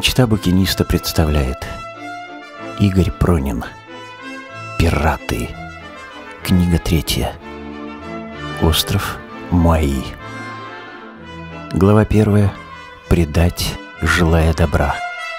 Мечта букиниста представляет Игорь Пронин. Пираты. Книга 3. Остров Майи. Глава 1. Предать, желая добра.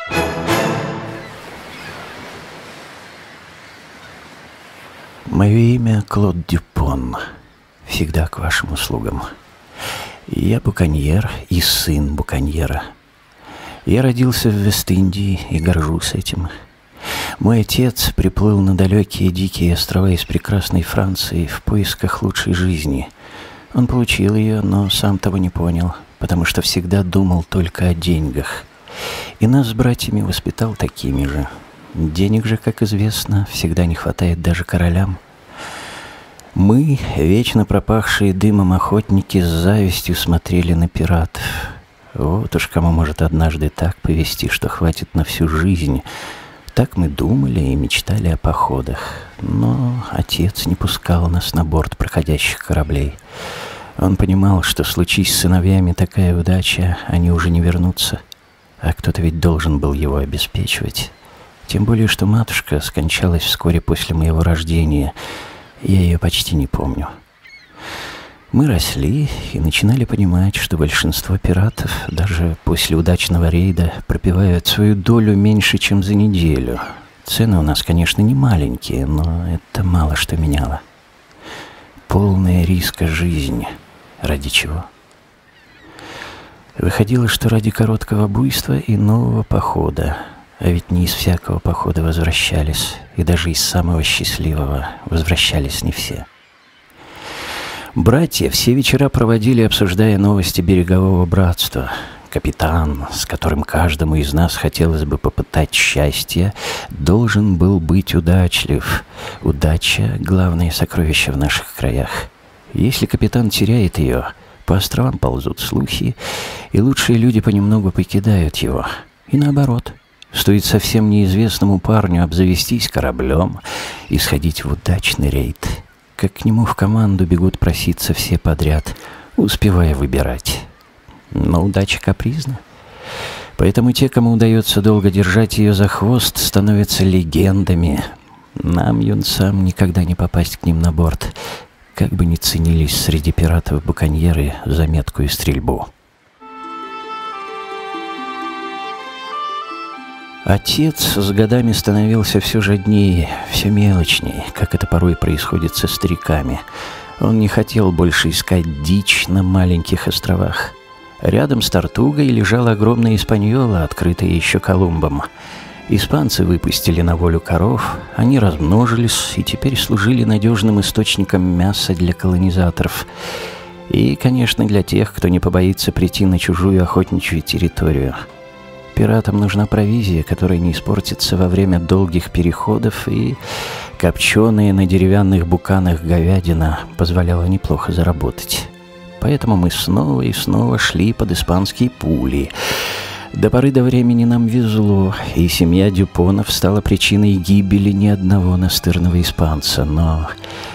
Мое имя Клод Дюпон. Всегда к вашим услугам. Я буконьер и сын буконьера. Я родился в Вест-Индии и горжусь этим. Мой отец приплыл на далекие дикие острова из прекрасной Франции в поисках лучшей жизни. Он получил ее, но сам того не понял, потому что всегда думал только о деньгах. И нас с братьями воспитал такими же. Денег же, как известно, всегда не хватает даже королям. Мы, вечно пропахшие дымом охотники, с завистью смотрели на пиратов. Вот уж кому может однажды так повести, что хватит на всю жизнь. Так мы думали и мечтали о походах. Но отец не пускал нас на борт проходящих кораблей. Он понимал, что случись с сыновьями такая удача, они уже не вернутся. А кто-то ведь должен был его обеспечивать. Тем более, что матушка скончалась вскоре после моего рождения. Я ее почти не помню. Мы росли и начинали понимать, что большинство пиратов даже после удачного рейда пропивают свою долю меньше, чем за неделю. Цены у нас, конечно, не маленькие, но это мало что меняло. Полная риска жизнь. Ради чего? Выходило, что ради короткого буйства и нового похода. А ведь не из всякого похода возвращались, и даже из самого счастливого возвращались не все. Братья все вечера проводили, обсуждая новости берегового братства. Капитан, с которым каждому из нас хотелось бы попытать счастье, должен был быть удачлив. Удача — главное сокровище в наших краях. Если капитан теряет ее, по островам ползут слухи, и лучшие люди понемногу покидают его. И наоборот. Стоит совсем неизвестному парню обзавестись кораблем и сходить в удачный рейд, как к нему в команду бегут проситься все подряд, успевая выбирать. Но удача капризна. Поэтому те, кому удается долго держать ее за хвост, становятся легендами. Нам, юнцам, никогда не попасть к ним на борт, как бы ни ценились среди пиратов буконьеры за меткую стрельбу. Отец с годами становился все жаднее, все мелочнее, как это порой происходит со стариками. Он не хотел больше искать дичь на маленьких островах. Рядом с Тортугой лежала огромная Испаньола, открытая еще Колумбом. Испанцы выпустили на волю коров, они размножились и теперь служили надежным источником мяса для колонизаторов. И, конечно, для тех, кто не побоится прийти на чужую охотничью территорию. Пиратам нужна провизия, которая не испортится во время долгих переходов, и копченая на деревянных буканах говядина позволяла неплохо заработать. Поэтому мы снова и снова шли под испанские пули. До поры до времени нам везло, и семья Дюпонов стала причиной гибели ни одного настырного испанца, но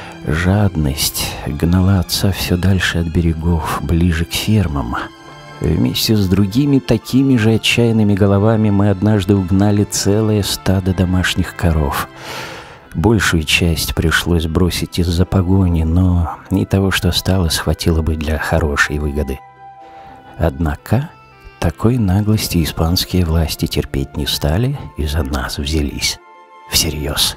жадность гнала отца все дальше от берегов, ближе к фермам. Вместе с другими такими же отчаянными головами мы однажды угнали целое стадо домашних коров. Большую часть пришлось бросить из-за погони, но и того, что осталось, хватило бы для хорошей выгоды. Однако такой наглости испанские власти терпеть не стали и за нас взялись. Всерьез.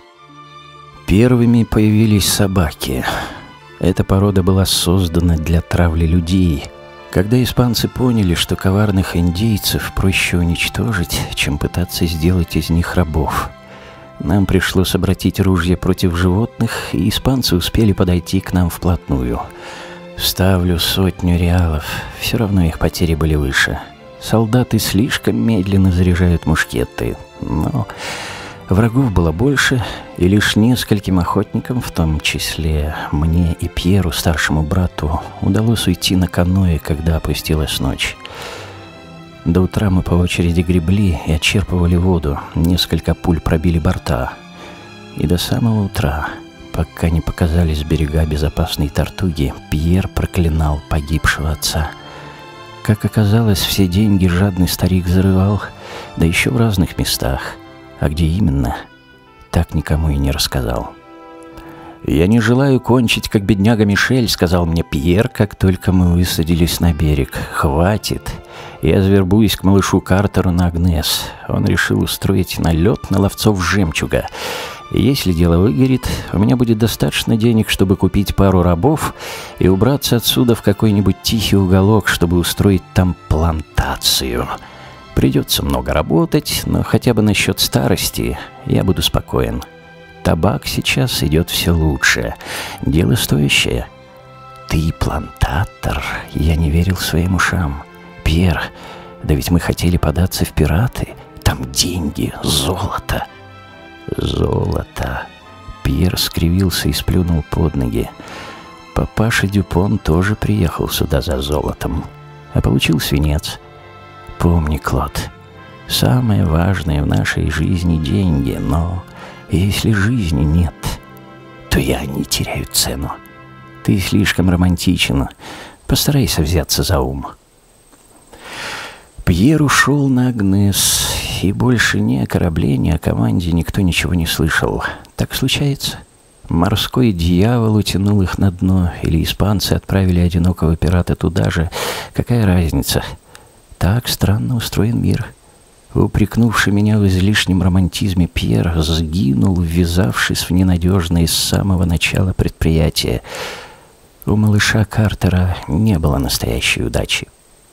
Первыми появились собаки. Эта порода была создана для травли людей. Когда испанцы поняли, что коварных индейцев проще уничтожить, чем пытаться сделать из них рабов, нам пришлось обратить ружья против животных, и испанцы успели подойти к нам вплотную. Ставлю 100 реалов, все равно их потери были выше. Солдаты слишком медленно заряжают мушкеты, но врагов было больше, и лишь нескольким охотникам, в том числе мне и Пьеру, старшему брату, удалось уйти на каноэ, когда опустилась ночь. До утра мы по очереди гребли и отчерпывали воду, несколько пуль пробили борта. И до самого утра, пока не показались берега безопасной Тортуги, Пьер проклинал погибшего отца. Как оказалось, все деньги жадный старик зарывал да еще в разных местах. А где именно, так никому и не рассказал. «Я не желаю кончить, как бедняга Мишель», — сказал мне Пьер, как только мы высадились на берег. «Хватит. Я завербуюсь к малышу Картеру на Агнес. Он решил устроить налет на ловцов жемчуга. И если дело выгорит, у меня будет достаточно денег, чтобы купить пару рабов и убраться отсюда в какой-нибудь тихий уголок, чтобы устроить там плантацию. Придется много работать, но хотя бы насчет старости я буду спокоен. Табак сейчас идет все лучше. Дело стоящее». «Ты плантатор?» Я не верил своим ушам. «Пьер, да ведь мы хотели податься в пираты. Там деньги, золото». «Золото». Пьер скривился и сплюнул под ноги. «Папаша Дюпон тоже приехал сюда за золотом, а получил свинец. Помни, Клод, самое важное в нашей жизни — деньги, но если жизни нет, то и они теряют цену. Ты слишком романтичен. Постарайся взяться за ум». Пьер ушел на Агнес, и больше ни о корабле, ни о команде никто ничего не слышал. Так случается. Морской дьявол утянул их на дно, или испанцы отправили одинокого пирата туда же. Какая разница? Так странно устроен мир. Упрекнувший меня в излишнем романтизме Пьер сгинул, ввязавшись в ненадежное с самого начала предприятие. У малыша Картера не было настоящей удачи.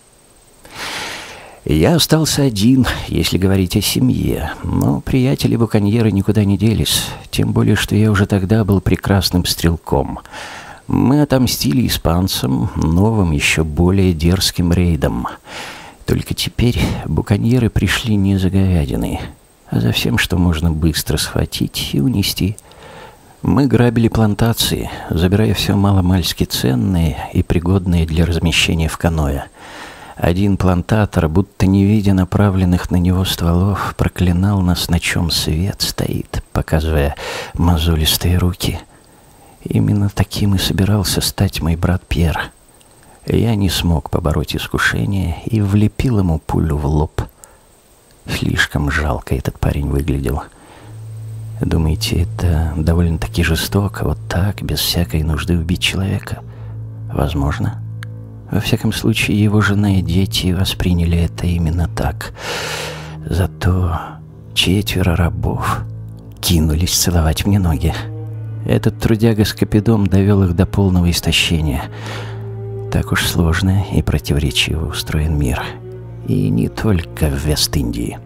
Я остался один, если говорить о семье, но приятели-буконьеры никуда не делись, тем более, что я уже тогда был прекрасным стрелком. Мы отомстили испанцам новым, еще более дерзким рейдом. Только теперь буконьеры пришли не за говядиной, а за всем, что можно быстро схватить и унести. Мы грабили плантации, забирая все маломальски ценное и пригодное для размещения в каноэ. Один плантатор, будто не видя направленных на него стволов, проклинал нас, на чем свет стоит, показывая мозолистые руки. Именно таким и собирался стать мой брат Пьер. Я не смог побороть искушение и влепил ему пулю в лоб. Слишком жалко этот парень выглядел. Думаете, это довольно-таки жестоко, вот так, без всякой нужды убить человека? Возможно. Во всяком случае, его жена и дети восприняли это именно так. Зато 4 рабов кинулись целовать мне ноги. Этот трудяга Скопидом довел их до полного истощения. Так уж сложно и противоречиво устроен мир. И не только в Вест-Индии.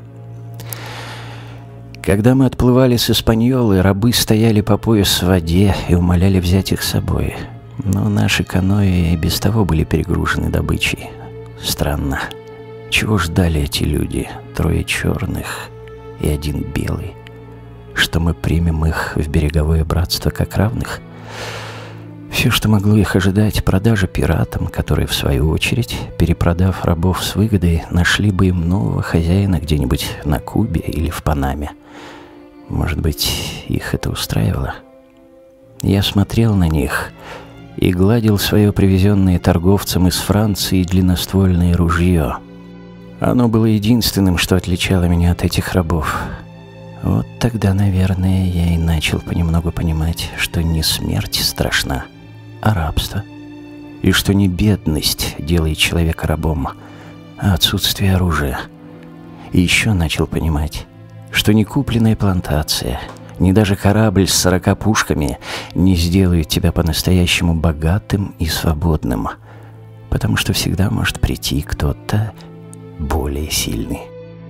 Когда мы отплывали с Испаньолы, рабы стояли по пояс в воде и умоляли взять их с собой. Но наши каноэ и без того были перегружены добычей. Странно. Чего ждали эти люди? 3 черных и 1 белый. Что мы примем их в береговое братство как равных? Все, что могло их ожидать, продажа пиратам, которые, в свою очередь, перепродав рабов с выгодой, нашли бы им нового хозяина где-нибудь на Кубе или в Панаме. Может быть, их это устраивало? Я смотрел на них и гладил свое привезенное торговцем из Франции длинноствольное ружье. Оно было единственным, что отличало меня от этих рабов. Вот тогда, наверное, я и начал понемногу понимать, что не смерть страшна, а рабство. И что не бедность делает человека рабом, а отсутствие оружия. И еще начал понимать, что не купленная плантация, ни даже корабль с 40 пушками не сделают тебя по-настоящему богатым и свободным, потому что всегда может прийти кто-то более сильный.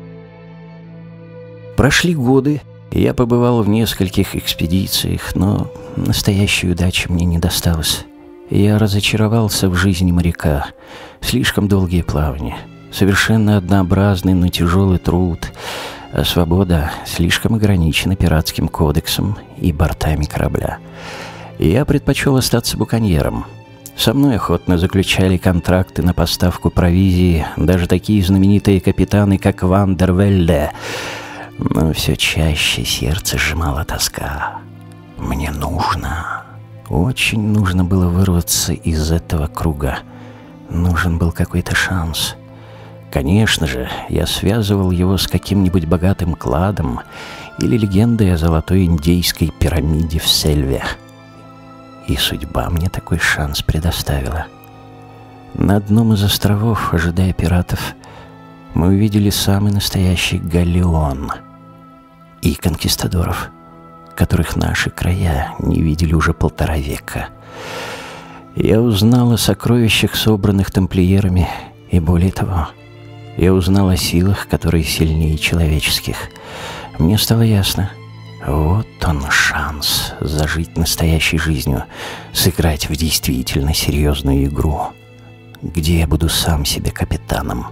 Прошли годы, и я побывал в нескольких экспедициях, но настоящей удачи мне не досталось. Я разочаровался в жизни моряка. Слишком долгие плавания, совершенно однообразный, но тяжелый труд, а свобода слишком ограничена пиратским кодексом и бортами корабля. Я предпочел остаться буконьером. Со мной охотно заключали контракты на поставку провизии даже такие знаменитые капитаны, как Ван дер Вельде. Но все чаще сердце сжимала тоска. Мне нужно, очень нужно было вырваться из этого круга. Нужен был какой-то шанс. Конечно же, я связывал его с каким-нибудь богатым кладом или легендой о золотой индейской пирамиде в Сельве. И судьба мне такой шанс предоставила. На одном из островов, ожидая пиратов, мы увидели самый настоящий галеон и конкистадоров, которых наши края не видели уже 1,5 века. Я узнал о сокровищах, собранных тамплиерами, и более того, я узнал о силах, которые сильнее человеческих. Мне стало ясно, вот он шанс зажить настоящей жизнью, сыграть в действительно серьезную игру, где я буду сам себе капитаном.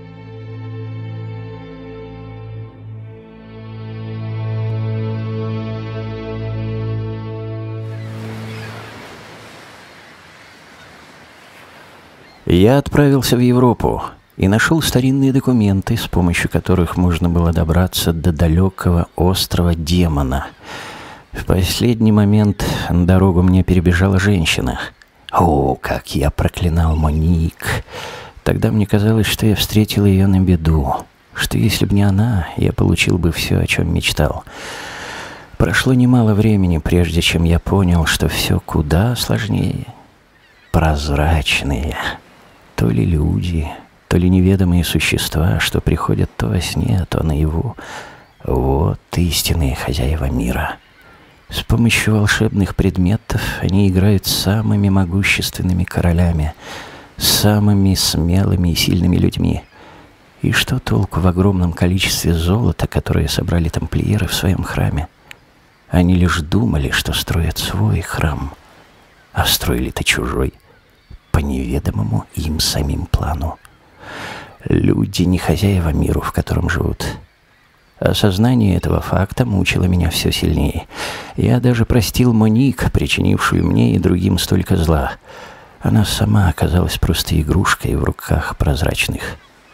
Я отправился в Европу и нашел старинные документы, с помощью которых можно было добраться до далекого острова Демона. В последний момент дорогу мне перебежала женщина. О, как я проклинал Моник! Тогда мне казалось, что я встретил ее на беду, что если бы не она, я получил бы все, о чем мечтал. Прошло немало времени, прежде чем я понял, что все куда сложнее. Прозрачные. То ли люди, то ли неведомые существа, что приходят то во сне, то наяву. Вот истинные хозяева мира. С помощью волшебных предметов они играют с самыми могущественными королями, самыми смелыми и сильными людьми. И что толку в огромном количестве золота, которое собрали тамплиеры в своем храме? Они лишь думали, что строят свой храм, а строили-то чужой, по неведомому им самим плану. Люди не хозяева миру, в котором живут. Осознание этого факта мучило меня все сильнее. Я даже простил Моник, причинившую мне и другим столько зла. Она сама оказалась просто игрушкой в руках прозрачных.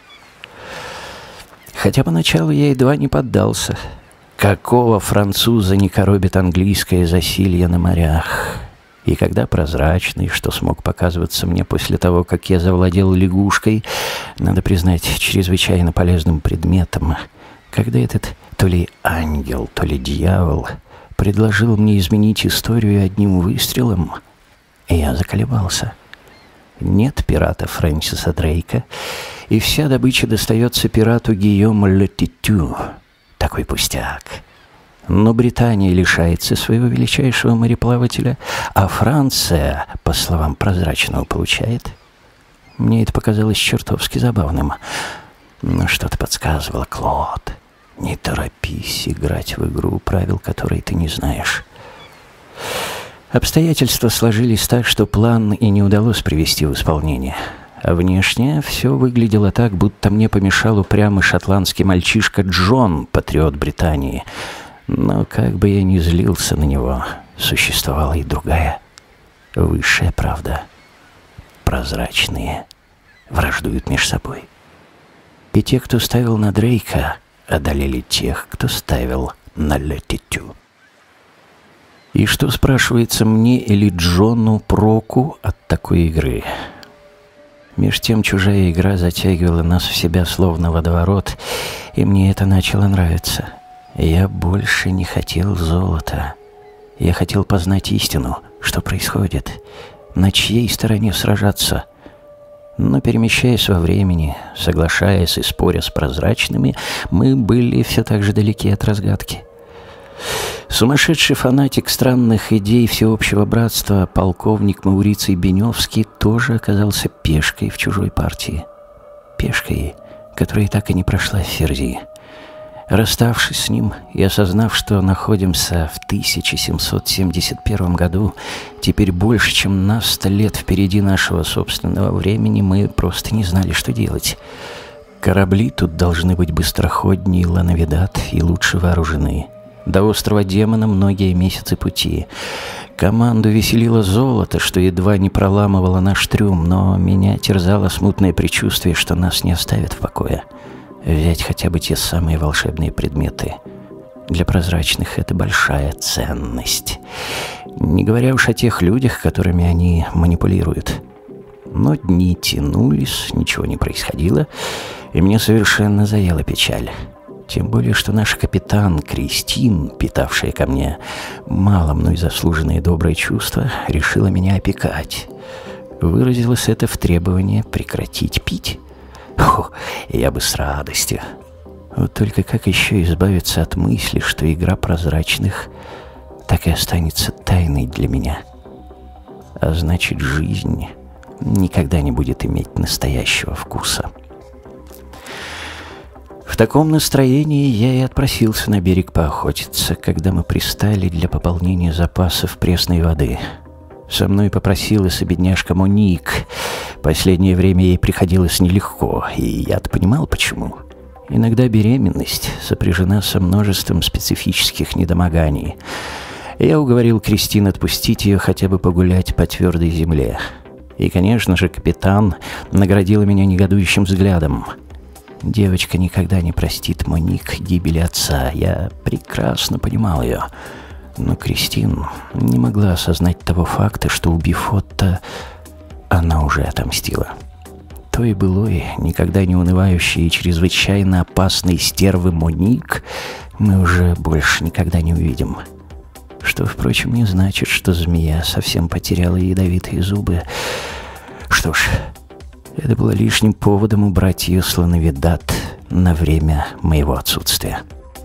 Хотя поначалу я едва не поддался. Какого француза не коробит английское засилье на морях? И когда прозрачный, что смог показываться мне после того, как я завладел лягушкой, надо признать, чрезвычайно полезным предметом, когда этот то ли ангел, то ли дьявол предложил мне изменить историю одним выстрелом, я заколебался. Нет пирата Фрэнсиса Дрейка, и вся добыча достается пирату Гийому Летитю. Такой пустяк. Но Британия лишается своего величайшего мореплавателя, а Франция, по словам прозрачного, получает. Мне это показалось чертовски забавным. Но что-то подсказывало: Клод, не торопись играть в игру, правил которой ты не знаешь. Обстоятельства сложились так, что план и не удалось привести в исполнение. А внешне все выглядело так, будто мне помешал упрямый шотландский мальчишка Джон, патриот Британии. Но как бы я ни злился на него, существовала и другая, высшая правда. Прозрачные враждуют между собой. И те, кто ставил на Дрейка, одолели тех, кто ставил на Летитю. И что, спрашивается, мне или Джону проку от такой игры? Меж тем чужая игра затягивала нас в себя словно водоворот, и мне это начало нравиться. Я больше не хотел золота. Я хотел познать истину, что происходит, на чьей стороне сражаться. Но, перемещаясь во времени, соглашаясь и споря с прозрачными, мы были все так же далеки от разгадки. Сумасшедший фанатик странных идей всеобщего братства, полковник Мауриций Беневский, тоже оказался пешкой в чужой партии. Пешкой, которая так и не прошла в Ферзии. Расставшись с ним и осознав, что находимся в 1771 году, теперь больше, чем на 100 лет впереди нашего собственного времени, мы просто не знали, что делать. Корабли тут должны быть быстроходнее Лановидат и лучше вооружены. До острова Демона многие месяцы пути. Команду веселило золото, что едва не проламывало наш трюм, но меня терзало смутное предчувствие, что нас не оставят в покое. Взять хотя бы те самые волшебные предметы. Для прозрачных это большая ценность. Не говоря уж о тех людях, которыми они манипулируют. Но дни тянулись, ничего не происходило, и мне совершенно заела печаль. Тем более, что наш капитан Кристин, питавшая ко мне мало мной заслуженные добрые чувства, решила меня опекать. Выразилось это в требовании прекратить пить. Фу, я бы с радостью. Вот только как еще избавиться от мысли, что игра прозрачных так и останется тайной для меня? А значит, жизнь никогда не будет иметь настоящего вкуса. В таком настроении я и отпросился на берег поохотиться, когда мы пристали для пополнения запасов пресной воды. Со мной попросилась бедняжка Моник. Последнее время ей приходилось нелегко, и я-то понимал, почему. Иногда беременность сопряжена со множеством специфических недомоганий. Я уговорил Кристин отпустить ее хотя бы погулять по твердой земле. И, конечно же, капитан наградила меня негодующим взглядом. Девочка никогда не простит Моник гибели отца. Я прекрасно понимал ее. Но Кристин не могла осознать того факта, что, убив Отто, она уже отомстила. Той былой, никогда не унывающей и чрезвычайно опасной стервы Моник мы уже больше никогда не увидим. Что, впрочем, не значит, что змея совсем потеряла ядовитые зубы. Что ж, это было лишним поводом убрать ее с Лановидат на время моего отсутствия.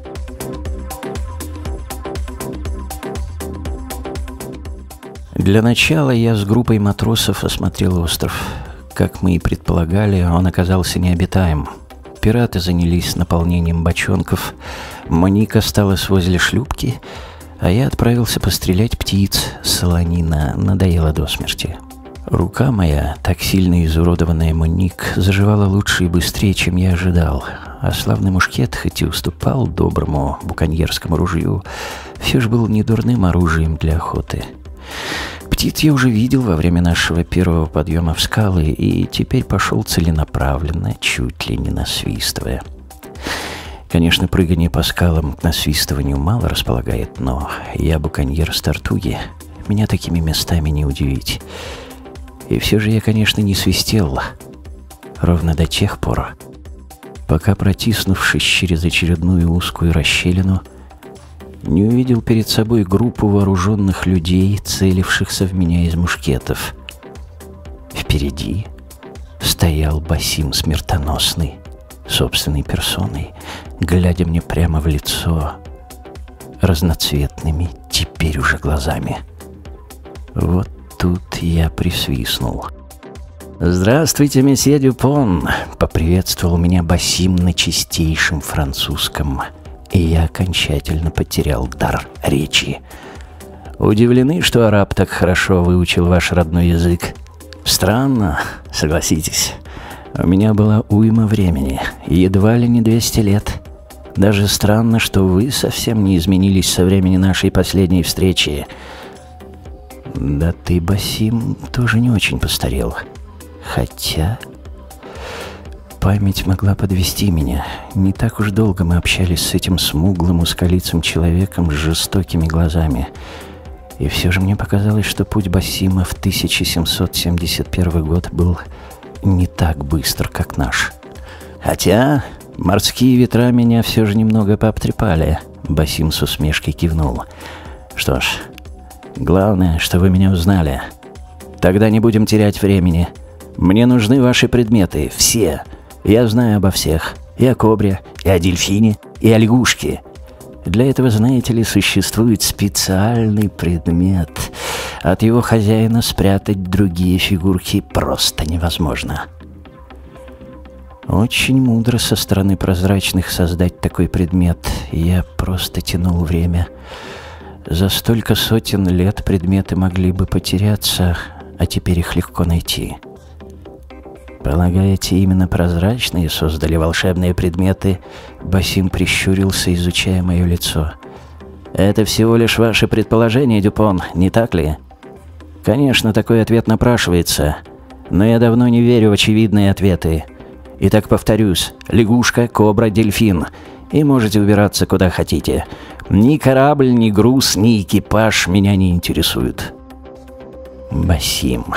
Для начала я с группой матросов осмотрел остров. Как мы и предполагали, он оказался необитаем. Пираты занялись наполнением бочонков, Моник осталась возле шлюпки, а я отправился пострелять птиц. Солонина надоела до смерти. Рука моя, так сильно изуродованная Моник, заживала лучше и быстрее, чем я ожидал. А славный мушкет, хоть и уступал доброму буконьерскому ружью, все же был недурным оружием для охоты. Птиц я уже видел во время нашего первого подъема в скалы, и теперь пошел целенаправленно, чуть ли не насвистывая. Конечно, прыгание по скалам к насвистыванию мало располагает, но я буконьер с Тартуги, меня такими местами не удивить. И все же я, конечно, не свистел, ровно до тех пор, пока, протиснувшись через очередную узкую расщелину, не увидел перед собой группу вооруженных людей, целившихся в меня из мушкетов. Впереди стоял Басим Смертоносный, собственной персоной, глядя мне прямо в лицо разноцветными, теперь уже глазами. Вот тут я присвистнул. «Здравствуйте, месье Дюпон!» — поприветствовал меня Басим на чистейшем французском, и я окончательно потерял дар речи. «Удивлены, что араб так хорошо выучил ваш родной язык? Странно, согласитесь. У меня была уйма времени, едва ли не 200 лет. Даже странно, что вы совсем не изменились со времени нашей последней встречи. Да ты, Басим, тоже не очень постарел. Хотя память могла подвести меня. Не так уж долго мы общались с этим смуглым, узколицым человеком с жестокими глазами. И все же мне показалось, что путь Басима в 1771 год был не так быстр, как наш. Хотя морские ветра меня все же немного пообтрепали. Басим с усмешкой кивнул. Что ж, главное, что вы меня узнали. Тогда не будем терять времени. Мне нужны ваши предметы, все. Я знаю обо всех. И о кобре, и о дельфине, и о лягушке. Для этого, знаете ли, существует специальный предмет. От его хозяина спрятать другие фигурки просто невозможно. Очень мудро со стороны прозрачных создать такой предмет. Я просто тянул время. За столько сотен лет предметы могли бы потеряться, а теперь их легко найти. Полагаете, именно прозрачные создали волшебные предметы? Басим прищурился, изучая мое лицо. Это всего лишь ваше предположение, Дюпон, не так ли? Конечно, такой ответ напрашивается, но я давно не верю в очевидные ответы. Итак, повторюсь, лягушка, кобра, дельфин. И можете убираться куда хотите. Ни корабль, ни груз, ни экипаж меня не интересуют. Басим,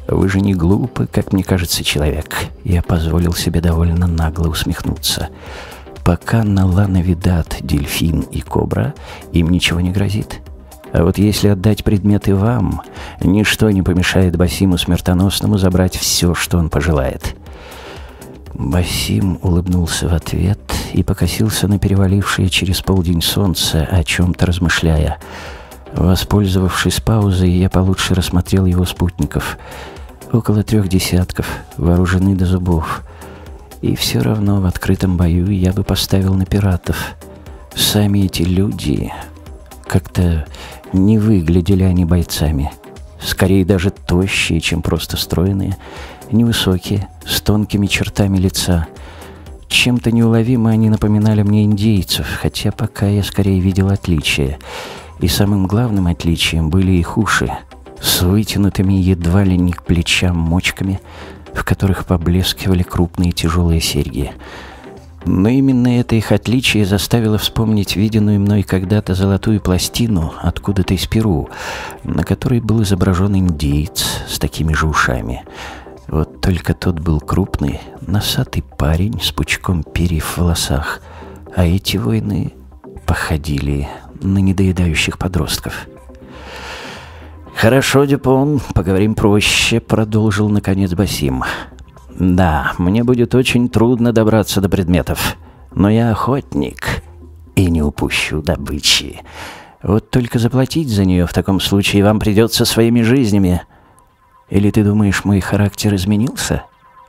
Вы же не глупый, как мне кажется, человек. Я позволил себе довольно нагло усмехнуться. Пока на Ланавидат, Дельфин и Кобра, им ничего не грозит. А вот если отдать предметы вам, ничто не помешает Басиму Смертоносному забрать все, что он пожелает. Басим улыбнулся в ответ и покосился на перевалившее через полдень солнце, о чем-то размышляя. Воспользовавшись паузой, я получше рассмотрел его спутников. Около 3 десятков, вооружены до зубов. И все равно в открытом бою я бы поставил на пиратов. Сами эти люди как-то не выглядели они бойцами. Скорее даже тощие, чем просто стройные. Невысокие, с тонкими чертами лица. Чем-то неуловимо они напоминали мне индейцев, хотя пока я скорее видел отличия. И самым главным отличием были их уши, с вытянутыми едва ли не к плечам мочками, в которых поблескивали крупные тяжелые серьги. Но именно это их отличие заставило вспомнить виденную мной когда-то золотую пластину откуда-то из Перу, на которой был изображен индеец с такими же ушами. Вот только тот был крупный, носатый парень с пучком перьев в волосах, а эти воины походили на недоедающих подростков. «Хорошо, Дюпон, поговорим проще», — продолжил наконец Басим. «Да, мне будет очень трудно добраться до предметов, но я охотник и не упущу добычи. Вот только заплатить за нее в таком случае вам придется своими жизнями. Или ты думаешь, мой характер изменился?»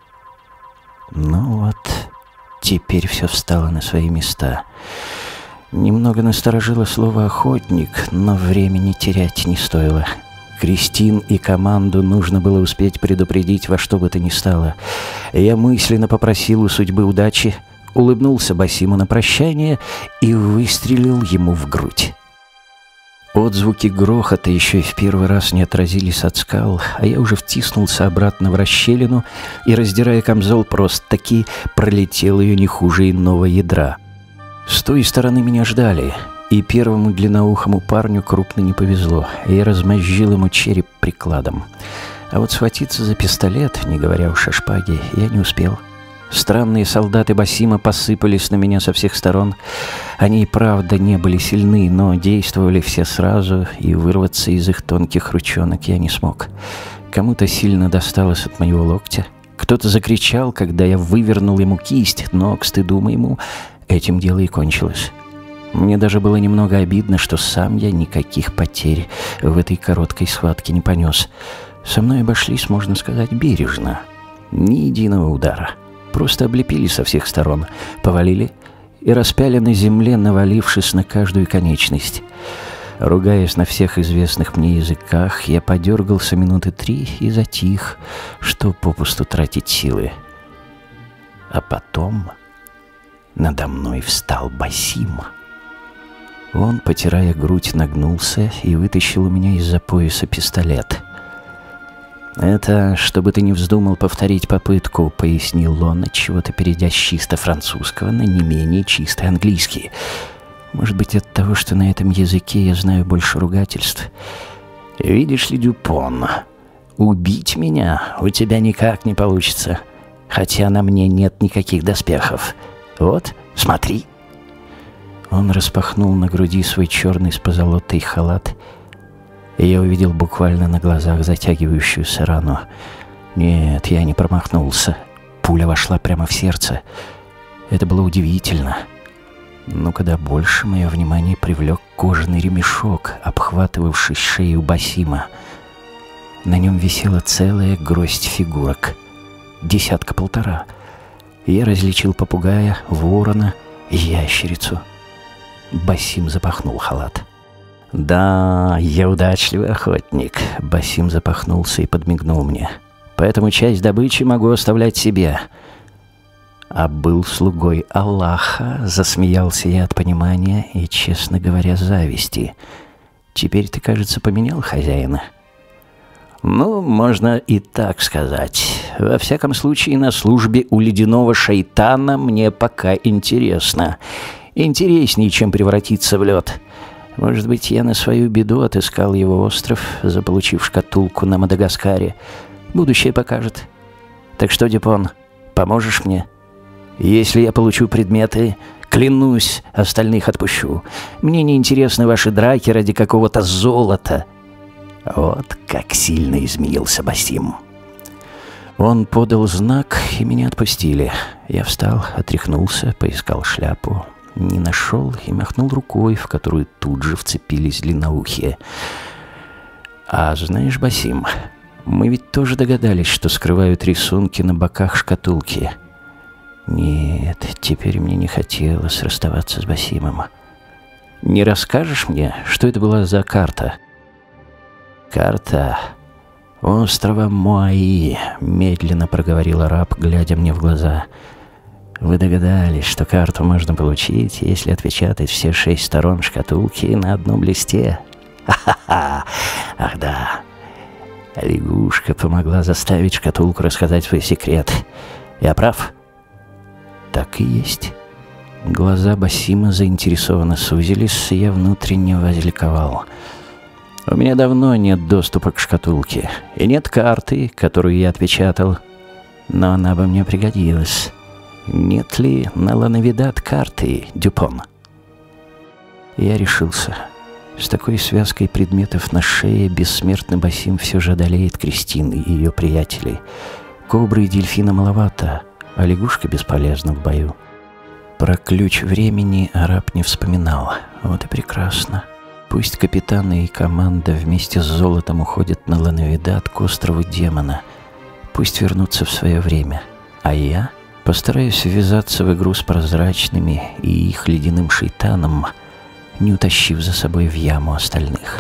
Ну вот, теперь все встало на свои места. Немного насторожило слово «охотник», но времени терять не стоило. Кристин и команду нужно было успеть предупредить во что бы то ни стало. Я мысленно попросил у судьбы удачи, улыбнулся Басиму на прощание и выстрелил ему в грудь. Отзвуки грохота еще и в первый раз не отразились от скал, а я уже втиснулся обратно в расщелину и, раздирая камзол, просто-таки пролетел ее не хуже иного ядра. С той стороны меня ждали, и первому длинноухому парню крупно не повезло. Я размозжил ему череп прикладом. А вот схватиться за пистолет, не говоря уж о шпаге, я не успел. Странные солдаты Басима посыпались на меня со всех сторон. Они и правда не были сильны, но действовали все сразу, и вырваться из их тонких ручонок я не смог. Кому-то сильно досталось от моего локтя. Кто-то закричал, когда я вывернул ему кисть, но, к стыду моему, этим дело и кончилось. Мне даже было немного обидно, что сам я никаких потерь в этой короткой схватке не понес. Со мной обошлись, можно сказать, бережно. Ни единого удара. Просто облепили со всех сторон, повалили и распяли на земле, навалившись на каждую конечность. Ругаясь на всех известных мне языках, я подергался минуты 3 и затих, что попусту тратить силы. А потом надо мной встал Басим. Он, потирая грудь, нагнулся и вытащил у меня из-за пояса пистолет. «Это, чтобы ты не вздумал повторить попытку», — пояснил он, отчего-то перейдя с чисто французского на не менее чистый английский. Может быть, от того, что на этом языке я знаю больше ругательств. «Видишь ли, Дюпон, убить меня у тебя никак не получится, хотя на мне нет никаких доспехов. Вот, смотри». Он распахнул на груди свой черный с позолотой халат, и я увидел буквально на глазах затягивающуюся рану. Нет, я не промахнулся. Пуля вошла прямо в сердце. Это было удивительно. Но куда больше мое внимание привлек кожаный ремешок, обхватывавший шею Басима. На нем висела целая гроздь фигурок. 10-1.5. Я различил попугая, ворона, ящерицу. Басим запахнул халат. «Да, я удачливый охотник», — Басим запахнулся и подмигнул мне. «Поэтому часть добычи могу оставлять себе». «А был слугой Аллаха», — засмеялся я от понимания и, честно говоря, зависти. «Теперь ты, кажется, поменял хозяина». «Ну, можно и так сказать. Во всяком случае, на службе у ледяного шайтана мне пока интересно. Интереснее, чем превратиться в лед. Может быть, я на свою беду отыскал его остров, заполучив шкатулку на Мадагаскаре. Будущее покажет. Так что, Дюпон, поможешь мне? Если я получу предметы, клянусь, остальных отпущу. Мне не интересны ваши драки ради какого-то золота». Вот как сильно изменился Басим. Он подал знак, и меня отпустили. Я встал, отряхнулся, поискал шляпу. Не нашел и махнул рукой, в которую тут же вцепились длинноухие. «А знаешь, Басим, мы ведь тоже догадались, что скрывают рисунки на боках шкатулки». Нет, теперь мне не хотелось расставаться с Басимом. «Не расскажешь мне, что это была за карта?» «Карта острова Моаи», — медленно проговорил араб, глядя мне в глаза. «Вы догадались, что карту можно получить, если отпечатать все 6 сторон шкатулки на одном листе?» «Ха-ха-ха! Ах да! Лягушка помогла заставить шкатулку рассказать свой секрет. Я прав?» «Так и есть». Глаза Басима заинтересованно сузились, и я внутренне возликовал. «У меня давно нет доступа к шкатулке, и нет карты, которую я отпечатал. Но она бы мне пригодилась. Нет ли на Ланавидат карты, Дюпон?» Я решился. С такой связкой предметов на шее бессмертный Басим все же одолеет Кристину и ее приятелей. Кобры и дельфина маловато, а лягушка бесполезна в бою. Про ключ времени араб не вспоминал. Вот и прекрасно. Пусть капитаны и команда вместе с золотом уходят на Ланавидат к острову демона. Пусть вернутся в свое время. А я постараюсь ввязаться в игру с прозрачными и их ледяным шейтаном, не утащив за собой в яму остальных.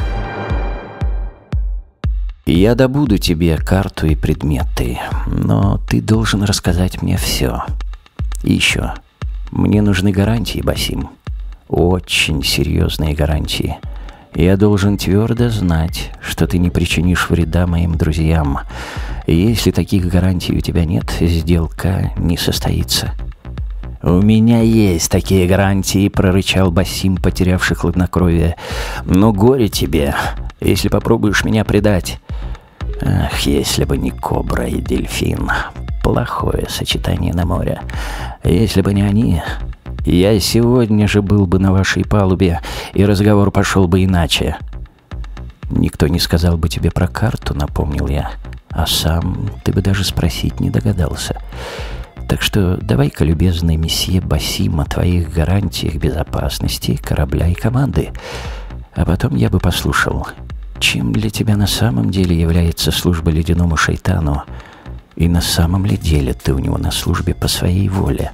Я добуду тебе карту и предметы, но ты должен рассказать мне все. И еще, мне нужны гарантии, Басим. Очень серьезные гарантии. Я должен твердо знать, что ты не причинишь вреда моим друзьям. И если таких гарантий у тебя нет, сделка не состоится. «У меня есть такие гарантии», — прорычал Басим, потерявший хладнокровие. «Но горе тебе, если попробуешь меня предать». Ах, если бы не кобра и дельфин. Плохое сочетание на море. Если бы не они, я сегодня же был бы на вашей палубе, и разговор пошел бы иначе. «Никто не сказал бы тебе про карту», — напомнил я. «А сам ты бы даже спросить не догадался. Так что давай-ка, любезный месье Басим, о твоих гарантиях безопасности корабля и команды. А потом я бы послушал, чем для тебя на самом деле является служба ледяному шайтану, и на самом ли деле ты у него на службе по своей воле?»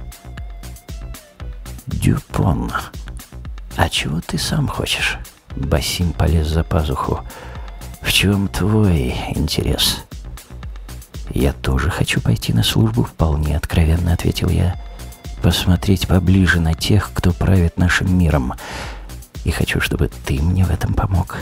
«Дюпон, а чего ты сам хочешь?» Басим полез за пазуху. «В чем твой интерес?» «Я тоже хочу пойти на службу», — вполне откровенно ответил я. «Посмотреть поближе на тех, кто правит нашим миром. И хочу, чтобы ты мне в этом помог».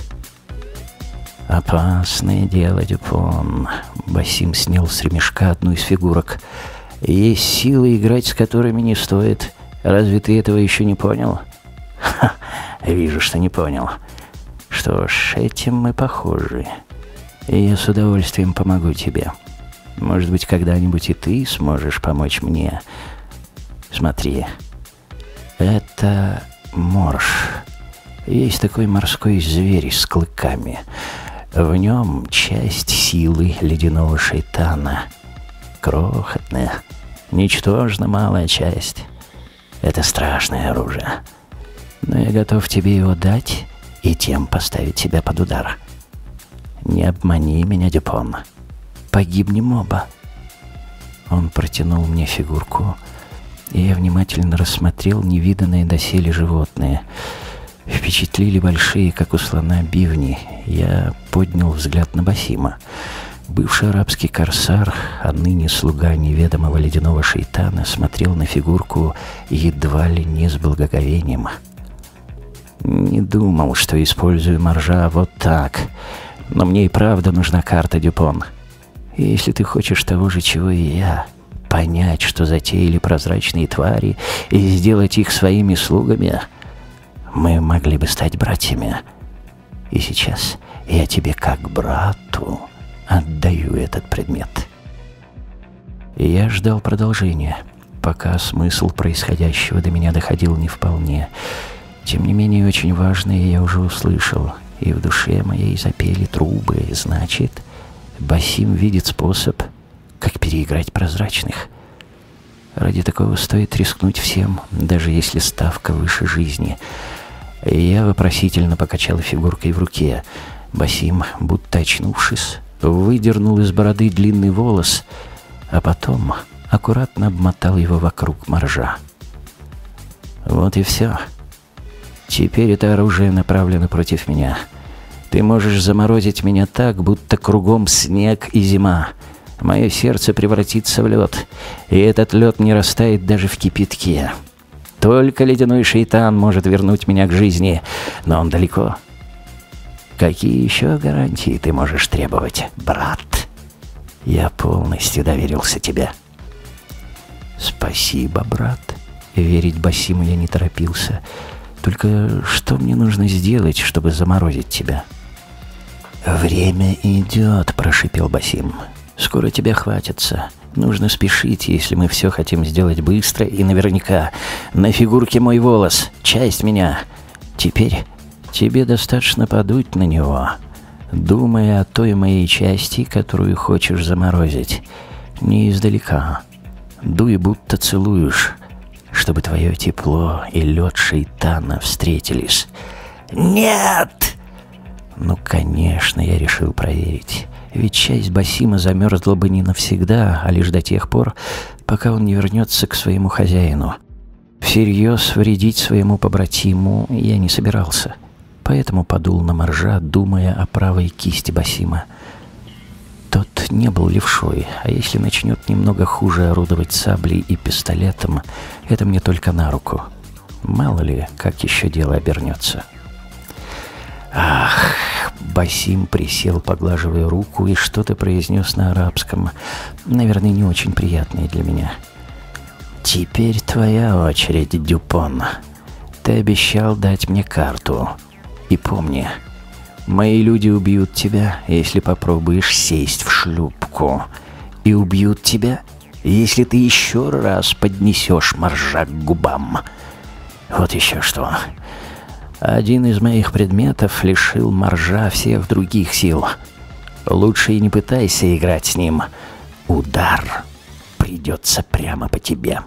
«Опасное дело, Дюпон». Басим снял с ремешка одну из фигурок. «Есть силы, играть с которыми не стоит. Разве ты этого еще не понял?» «Ха, вижу, что не понял. Что ж, этим мы похожи. И я с удовольствием помогу тебе. Может быть, когда-нибудь и ты сможешь помочь мне. Смотри, это морж. Есть такой морской зверь с клыками. В нем часть силы ледяного шайтана. Крохотная, ничтожно малая часть. Это страшное оружие. Но я готов тебе его дать и тем поставить тебя под удар. Не обмани меня, Дюпон. Погибнем оба». Он протянул мне фигурку, и я внимательно рассмотрел невиданное доселе животное. Впечатлили большие, как у слона, бивни. Я поднял взгляд на Басима. Бывший арабский корсар, а ныне слуга неведомого ледяного шейтана, смотрел на фигурку едва ли не с благоговением. «Не думал, что использую моржа вот так. Но мне и правда нужна карта, Дюпон. И если ты хочешь того же, чего и я, понять, что затеяли прозрачные твари, и сделать их своими слугами, мы могли бы стать братьями. И сейчас я тебе как брату отдаю этот предмет. И я ждал продолжения, пока смысл происходящего до меня доходил не вполне. Тем не менее, очень важное я уже услышал, и в душе моей запели трубы. Значит, Басим видит способ, как переиграть прозрачных. Ради такого стоит рискнуть всем, даже если ставка выше жизни. Я вопросительно покачал фигуркой в руке. Басим, будто очнувшись, выдернул из бороды длинный волос, а потом аккуратно обмотал его вокруг моржа. Вот и все. Теперь это оружие направлено против меня. Ты можешь заморозить меня так, будто кругом снег и зима. Мое сердце превратится в лед, и этот лед не растает даже в кипятке. Только ледяной шейтан может вернуть меня к жизни, но он далеко. Какие еще гарантии ты можешь требовать, брат? Я полностью доверился тебе. Спасибо, брат. Верить Басиму я не торопился. Только что мне нужно сделать, чтобы заморозить тебя? Время идет, прошипел Басим. Скоро тебя хватится. Нужно спешить, если мы все хотим сделать быстро и наверняка. На фигурке мой волос, часть меня. Теперь тебе достаточно подуть на него, думая о той моей части, которую хочешь заморозить. Не издалека. Дуй, будто целуешь, чтобы твое тепло и лед шейтана встретились. Нет! Ну, конечно, я решил проверить. Ведь часть Басима замерзла бы не навсегда, а лишь до тех пор, пока он не вернется к своему хозяину. Всерьез вредить своему побратиму я не собирался, поэтому подул на моржа, думая о правой кисти Басима. Тот не был левшой, а если начнет немного хуже орудовать саблей и пистолетом, это мне только на руку. Мало ли, как еще дело обернется. Ах, Басим присел, поглаживая руку, и что-то произнес на арабском, наверное, не очень приятное для меня. «Теперь твоя очередь, Дюпон. Ты обещал дать мне карту. И помни, мои люди убьют тебя, если попробуешь сесть в шлюпку. И убьют тебя, если ты еще раз поднесешь моржа к губам. Вот еще что. Один из моих предметов лишил моржа всех других сил. Лучше и не пытайся играть с ним. Удар придется прямо по тебе.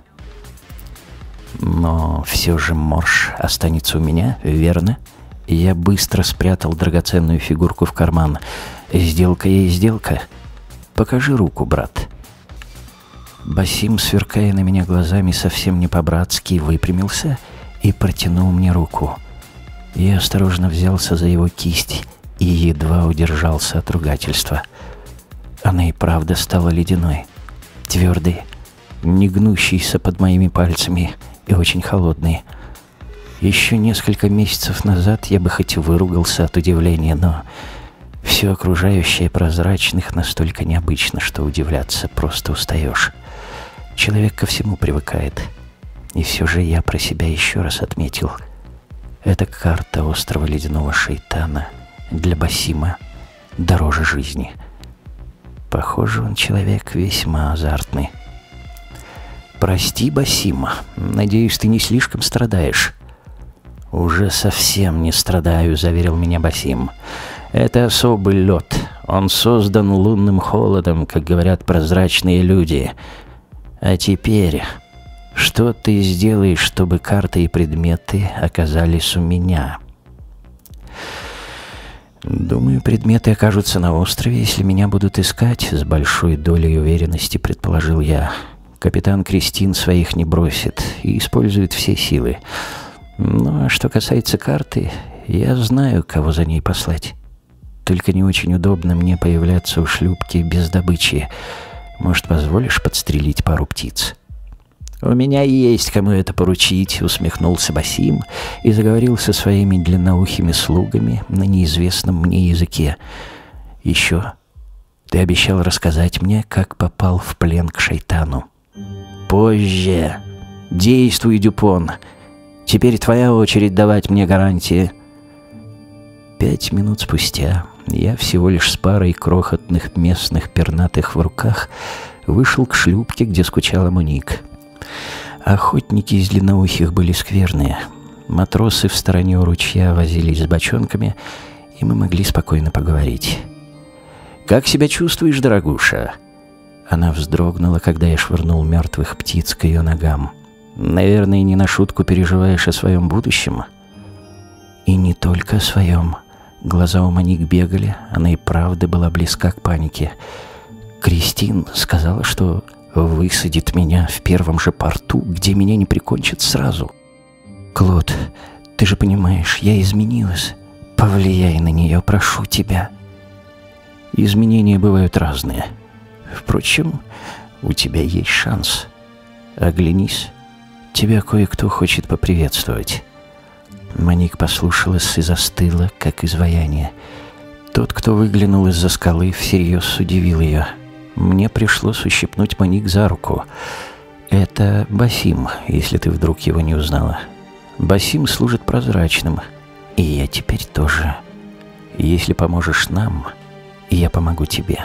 Но все же морж останется у меня, верно?» Я быстро спрятал драгоценную фигурку в карман. «Сделка есть сделка. Покажи руку, брат». Басим, сверкая на меня глазами совсем не по-братски, выпрямился и протянул мне руку. Я осторожно взялся за его кисть и едва удержался от ругательства. Она и правда стала ледяной, твердой, не гнущейся под моими пальцами и очень холодной. Еще несколько месяцев назад я бы хоть выругался от удивления, но все окружающее прозрачных настолько необычно, что удивляться просто устаешь. Человек ко всему привыкает. И все же я про себя еще раз отметил. Эта карта острова ледяного шейтана для Басима дороже жизни. Похоже, он человек весьма азартный. «Прости, Басим, надеюсь, ты не слишком страдаешь». «Уже совсем не страдаю», — заверил меня Басим. «Это особый лед. Он создан лунным холодом, как говорят прозрачные люди. А теперь, что ты сделаешь, чтобы карты и предметы оказались у меня?» «Думаю, предметы окажутся на острове, если меня будут искать», — с большой долей уверенности предположил я. «Капитан Кристин своих не бросит и использует все силы. Ну, а что касается карты, я знаю, кого за ней послать. Только не очень удобно мне появляться у шлюпки без добычи. Может, позволишь подстрелить пару птиц?» «У меня есть кому это поручить», — усмехнулся Басим и заговорил со своими длинноухими слугами на неизвестном мне языке. «Еще ты обещал рассказать мне, как попал в плен к шейтану». «Позже. Действуй, Дюпон. Теперь твоя очередь давать мне гарантии». 5 минут спустя я всего лишь с парой крохотных местных пернатых в руках вышел к шлюпке, где скучала Моник. Охотники из длинноухих были скверные. Матросы в стороне у ручья возились с бочонками, и мы могли спокойно поговорить. «Как себя чувствуешь, дорогуша?» Она вздрогнула, когда я швырнул мертвых птиц к ее ногам. «Наверное, не на шутку переживаешь о своем будущем?» И не только о своем. Глаза у Моник бегали, она и правда была близка к панике. Кристин сказала, что высадит меня в первом же порту, где меня не прикончат сразу. «Клод, ты же понимаешь, я изменилась. Повлияй на нее, прошу тебя». Изменения бывают разные. Впрочем, у тебя есть шанс. Оглянись. Тебя кое-кто хочет поприветствовать. Моник послушалась и застыла, как изваяние. Тот, кто выглянул из-за скалы, всерьез удивил ее. Мне пришлось ущипнуть Моник за руку. Это Басим, если ты вдруг его не узнала. Басим служит прозрачным, и я теперь тоже. Если поможешь нам, я помогу тебе.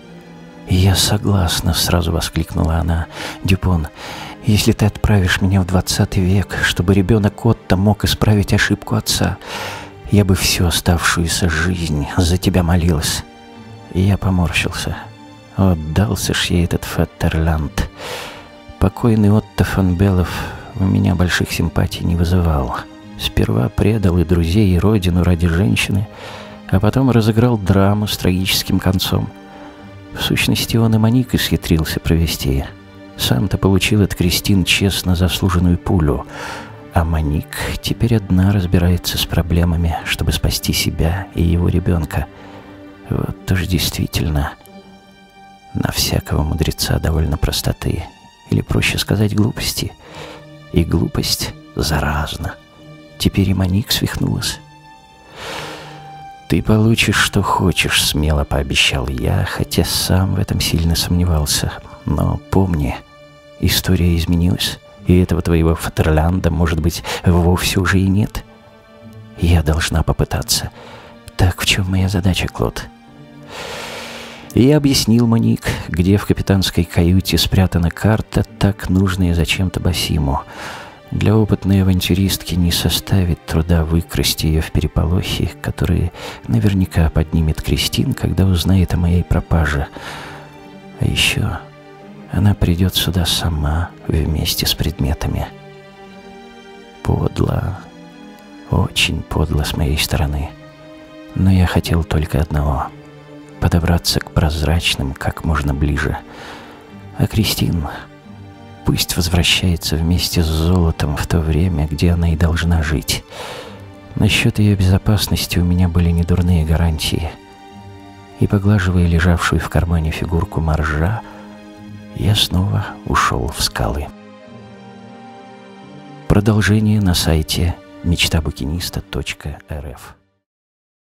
«Я согласна», — сразу воскликнула она. «Дюпон, если ты отправишь меня в 20 век, чтобы ребенок Отто мог исправить ошибку отца, я бы всю оставшуюся жизнь за тебя молилась». И я поморщился. Отдался ж ей этот Фатерланд. Покойный Отто фон Беллов у меня больших симпатий не вызывал. Сперва предал и друзей, и родину ради женщины, а потом разыграл драму с трагическим концом. В сущности, он и Моник исхитрился провести. Сам-то получил от Кристин честно заслуженную пулю, а Моник теперь одна разбирается с проблемами, чтобы спасти себя и его ребенка. Вот уж действительно, на всякого мудреца довольно простоты, или проще сказать глупости. И глупость заразна. Теперь и Моник свихнулась. «Ты получишь, что хочешь», — смело пообещал я, хотя сам в этом сильно сомневался. «Но помни, история изменилась, и этого твоего Фатерланда, может быть, вовсе уже и нет. Я должна попытаться. Так в чем моя задача, Клод?» Я объяснил Моник, где в капитанской каюте спрятана карта, так нужная зачем-то Басиму. Для опытной авантюристки не составит труда выкрасть ее в переполохе, которые наверняка поднимет Кристин, когда узнает о моей пропаже. А еще она придет сюда сама вместе с предметами. Подло, очень подло с моей стороны. Но я хотел только одного — подобраться к прозрачным как можно ближе. А Кристин пусть возвращается вместе с золотом в то время, где она и должна жить. Насчет ее безопасности у меня были недурные гарантии. И, поглаживая лежавшую в кармане фигурку моржа, я снова ушел в скалы. Продолжение на сайте мечтабукиниста.рф.